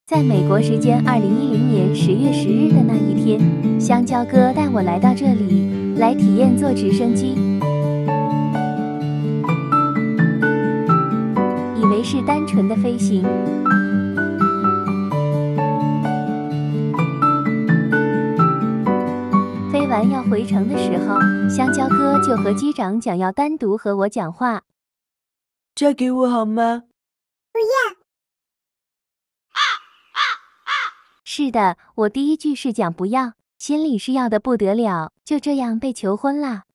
在美国时间2010年10月10日的那一天，香蕉哥带我来到这里，来体验坐直升机。以为是单纯的飞行，飞完要回城的时候，香蕉哥就和机长讲要单独和我讲话。 嫁给我好吗？ 不要。 是的，我第一句是讲不要，心里是要的不得了，就这样被求婚啦。